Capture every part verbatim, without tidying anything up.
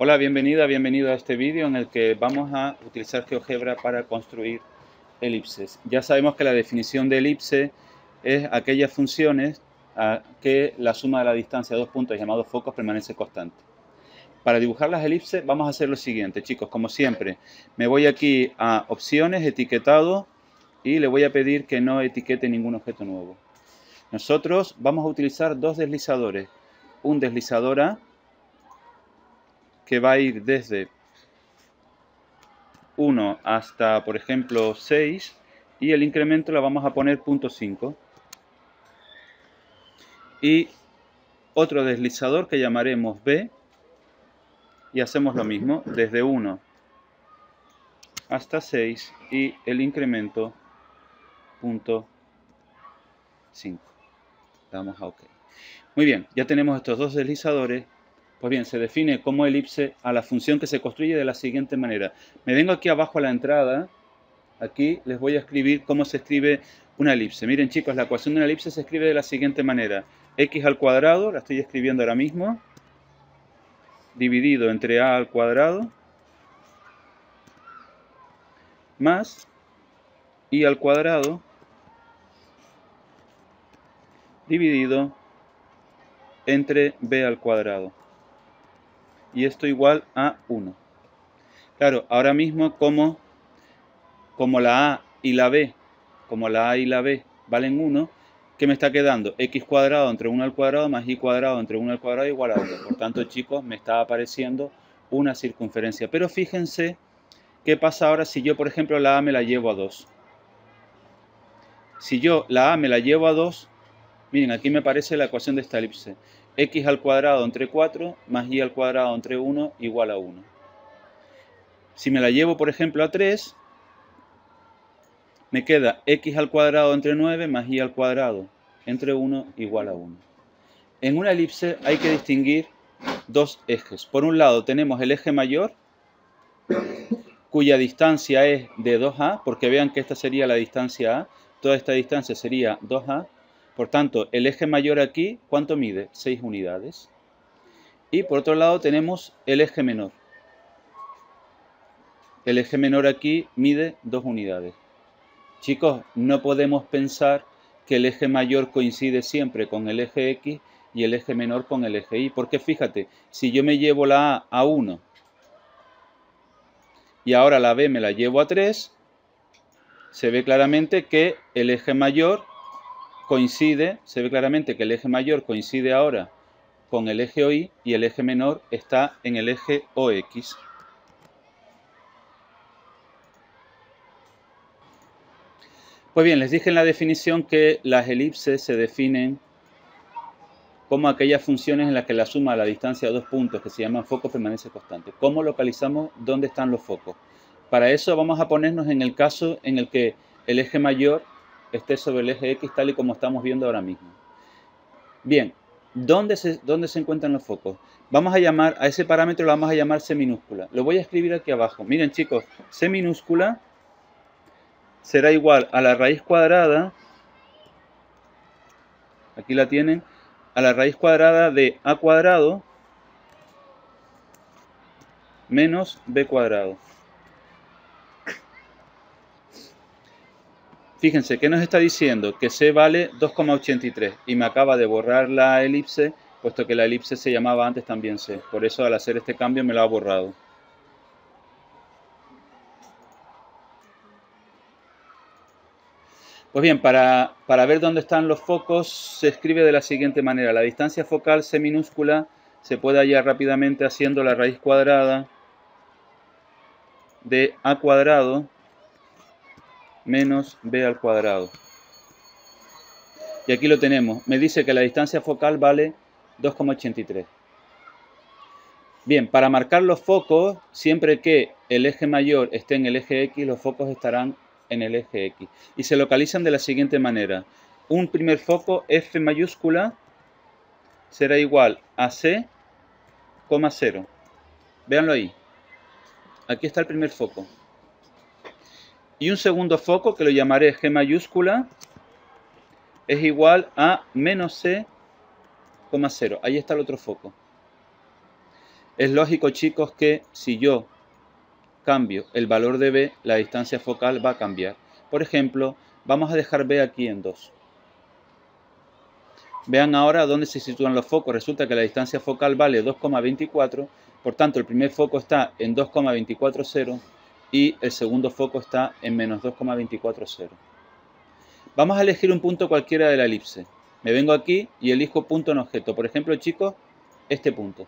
Hola, bienvenida, bienvenido a este vídeo en el que vamos a utilizar GeoGebra para construir elipses. Ya sabemos que la definición de elipse es aquellas funciones a que la suma de la distancia de dos puntos llamados focos permanece constante. Para dibujar las elipses vamos a hacer lo siguiente, chicos, como siempre. Me voy aquí a opciones, etiquetado, y le voy a pedir que no etiquete ningún objeto nuevo. Nosotros vamos a utilizar dos deslizadores. Un deslizador A, que va a ir desde uno hasta, por ejemplo, seis, y el incremento lo vamos a poner punto cinco. Y otro deslizador que llamaremos B, y hacemos lo mismo, desde uno hasta seis, y el incremento punto cinco. Damos a OK. Muy bien, ya tenemos estos dos deslizadores. Pues bien, se define como elipse a la función que se construye de la siguiente manera. Me vengo aquí abajo a la entrada. Aquí les voy a escribir cómo se escribe una elipse. Miren, chicos, la ecuación de una elipse se escribe de la siguiente manera. X al cuadrado, la estoy escribiendo ahora mismo, dividido entre A al cuadrado, más Y al cuadrado, dividido entre B al cuadrado. Y esto igual a uno. Claro, ahora mismo como, como la A y la B, como la A y la B valen uno, ¿qué me está quedando? X cuadrado entre uno al cuadrado más Y cuadrado entre uno al cuadrado igual a uno. Por tanto, chicos, me está apareciendo una circunferencia. Pero fíjense qué pasa ahora si yo, por ejemplo, la A me la llevo a dos. Si yo la A me la llevo a dos, miren, aquí me aparece la ecuación de esta elipse. X al cuadrado entre cuatro más Y al cuadrado entre uno igual a uno. Si me la llevo, por ejemplo, a tres, me queda X al cuadrado entre nueve más Y al cuadrado entre uno igual a uno. En una elipse hay que distinguir dos ejes. Por un lado tenemos el eje mayor, cuya distancia es de dos A, porque vean que esta sería la distancia A, toda esta distancia sería dos A. Por tanto, el eje mayor aquí, ¿cuánto mide? seis unidades. Y por otro lado tenemos el eje menor. El eje menor aquí mide dos unidades. Chicos, no podemos pensar que el eje mayor coincide siempre con el eje X y el eje menor con el eje Y. Porque fíjate, si yo me llevo la A a uno y ahora la B me la llevo a tres, se ve claramente que el eje mayor coincide, se ve claramente que el eje mayor coincide ahora con el eje O Y y el eje menor está en el eje O X. Pues bien, les dije en la definición que las elipses se definen como aquellas funciones en las que la suma de la distancia de dos puntos que se llaman focos permanece constante. ¿Cómo localizamos dónde están los focos? Para eso vamos a ponernos en el caso en el que el eje mayor esté sobre el eje X tal y como estamos viendo ahora mismo. Bien, ¿dónde se, dónde se encuentran los focos? Vamos a llamar, a ese parámetro lo vamos a llamar C minúscula. Lo voy a escribir aquí abajo. Miren, chicos, C minúscula será igual a la raíz cuadrada, aquí la tienen, a la raíz cuadrada de A cuadrado menos B cuadrado. Fíjense, ¿qué nos está diciendo? Que C vale dos coma ochenta y tres y me acaba de borrar la elipse, puesto que la elipse se llamaba antes también C. Por eso al hacer este cambio me lo ha borrado. Pues bien, para, para ver dónde están los focos se escribe de la siguiente manera. La distancia focal C minúscula se puede hallar rápidamente haciendo la raíz cuadrada de A cuadrado menos B al cuadrado. Y aquí lo tenemos. Me dice que la distancia focal vale dos coma ochenta y tres. Bien, para marcar los focos, siempre que el eje mayor esté en el eje X, los focos estarán en el eje X. Y se localizan de la siguiente manera. Un primer foco, F mayúscula, será igual a C, cero. Véanlo ahí. Aquí está el primer foco. Y un segundo foco, que lo llamaré G mayúscula, es igual a menos C, cero. Ahí está el otro foco. Es lógico, chicos, que si yo cambio el valor de B, la distancia focal va a cambiar. Por ejemplo, vamos a dejar B aquí en dos. Vean ahora dónde se sitúan los focos. Resulta que la distancia focal vale dos coma veinticuatro, por tanto el primer foco está en dos coma veinticuatro cero y el segundo foco está en menos dos coma veinticuatro cero. Vamos a elegir un punto cualquiera de la elipse. Me vengo aquí y elijo punto en objeto. Por ejemplo, chicos, este punto.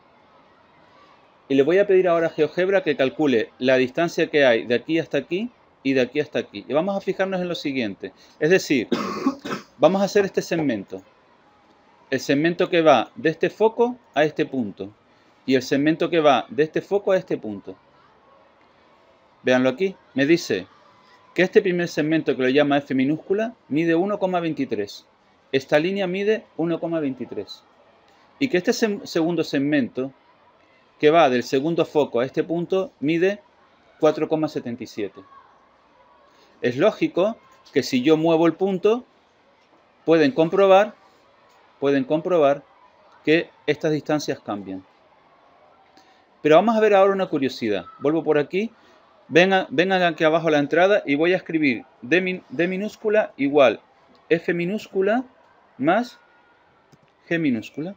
Y le voy a pedir ahora a GeoGebra que calcule la distancia que hay de aquí hasta aquí y de aquí hasta aquí. Y vamos a fijarnos en lo siguiente. Es decir, vamos a hacer este segmento. El segmento que va de este foco a este punto. Y el segmento que va de este foco a este punto. Véanlo aquí. Me dice que este primer segmento, que lo llama F minúscula, mide uno coma veintitrés. Esta línea mide uno coma veintitrés. Y que este segundo segmento, que va del segundo foco a este punto, mide cuatro coma setenta y siete. Es lógico que si yo muevo el punto, pueden comprobar, pueden comprobar que estas distancias cambian. Pero vamos a ver ahora una curiosidad. Vuelvo por aquí. Vengan, vengan aquí abajo a la entrada y voy a escribir D, min, D minúscula igual F minúscula más G minúscula.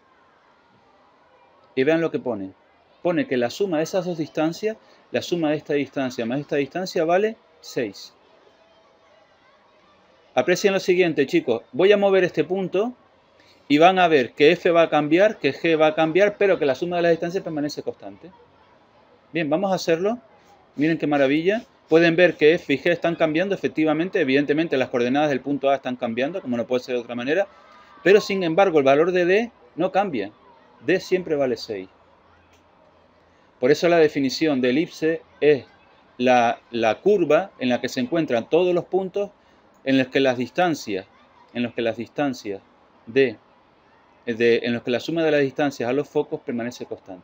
Y vean lo que pone. Pone que la suma de esas dos distancias, la suma de esta distancia más esta distancia vale seis. Aprecien lo siguiente, chicos. Voy a mover este punto y van a ver que F va a cambiar, que G va a cambiar, pero que la suma de las distancias permanece constante. Bien, vamos a hacerlo. Miren qué maravilla. Pueden ver que F y G están cambiando, efectivamente. Evidentemente las coordenadas del punto A están cambiando, como no puede ser de otra manera. Pero sin embargo el valor de D no cambia. D siempre vale seis. Por eso la definición de elipse es la, la curva en la que se encuentran todos los puntos en los que las distancias, en los que las distancias de, de, en los que la suma de las distancias a los focos permanece constante.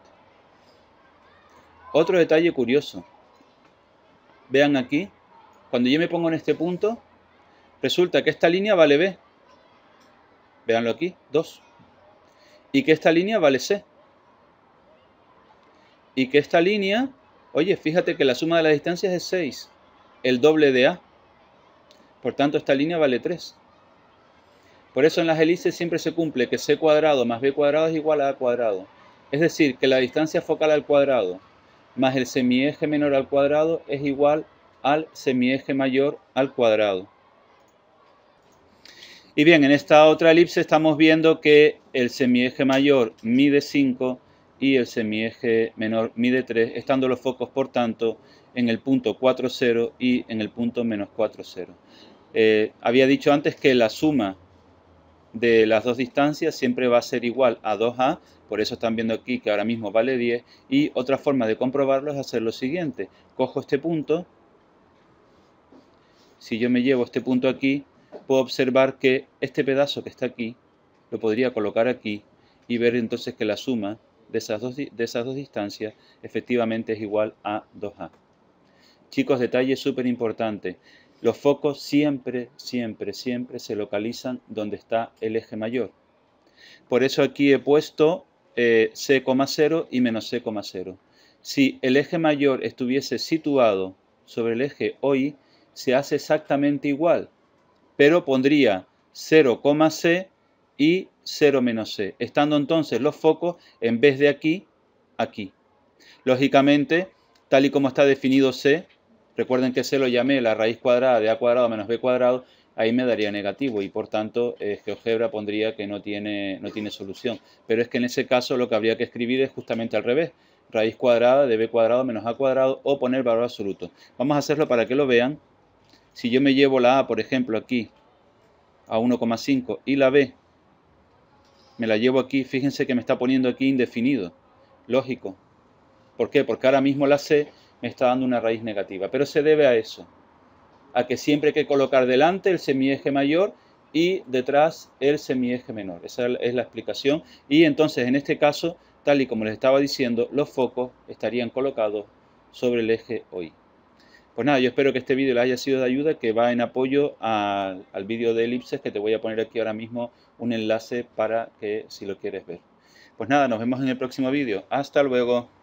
Otro detalle curioso. Vean aquí, cuando yo me pongo en este punto, resulta que esta línea vale B. Veanlo aquí, dos. Y que esta línea vale C. Y que esta línea, oye, fíjate que la suma de las distancias es seis, el doble de A. Por tanto, esta línea vale tres. Por eso en las elipses siempre se cumple que C cuadrado más B cuadrado es igual a A cuadrado. Es decir, que la distancia focal al cuadrado más el semieje menor al cuadrado es igual al semieje mayor al cuadrado. Y bien, en esta otra elipse estamos viendo que el semieje mayor mide cinco y el semieje menor mide tres, estando los focos, por tanto, en el punto cuatro cero y en el punto menos cuatro cero. Eh, había dicho antes que la suma de las dos distancias siempre va a ser igual a dos A, por eso están viendo aquí que ahora mismo vale diez, y otra forma de comprobarlo es hacer lo siguiente. Cojo este punto, si yo me llevo este punto aquí, puedo observar que este pedazo que está aquí, lo podría colocar aquí y ver entonces que la suma de esas dos, de esas dos distancias efectivamente es igual a dos A. Chicos, detalle súper importante. Los focos siempre, siempre, siempre se localizan donde está el eje mayor. Por eso aquí he puesto eh, C, cero y menos C, cero. Si el eje mayor estuviese situado sobre el eje O I, se hace exactamente igual, pero pondría cero, C y cero menos C, estando entonces los focos en vez de aquí, aquí. Lógicamente, tal y como está definido C, recuerden que C lo llamé la raíz cuadrada de A cuadrado menos B cuadrado, ahí me daría negativo y por tanto eh, GeoGebra pondría que no tiene, no tiene solución. Pero es que en ese caso lo que habría que escribir es justamente al revés, raíz cuadrada de B cuadrado menos A cuadrado o poner valor absoluto. Vamos a hacerlo para que lo vean. Si yo me llevo la A, por ejemplo, aquí a uno coma cinco y la B me la llevo aquí, fíjense que me está poniendo aquí indefinido. Lógico. ¿Por qué? Porque ahora mismo la C me está dando una raíz negativa. Pero se debe a eso. A que siempre hay que colocar delante el semieje mayor y detrás el semieje menor. Esa es la explicación. Y entonces, en este caso, tal y como les estaba diciendo, los focos estarían colocados sobre el eje O I. Pues nada, yo espero que este vídeo les haya sido de ayuda, que va en apoyo a, al vídeo de elipses, que te voy a poner aquí ahora mismo un enlace para que si lo quieres ver. Pues nada, nos vemos en el próximo vídeo. Hasta luego.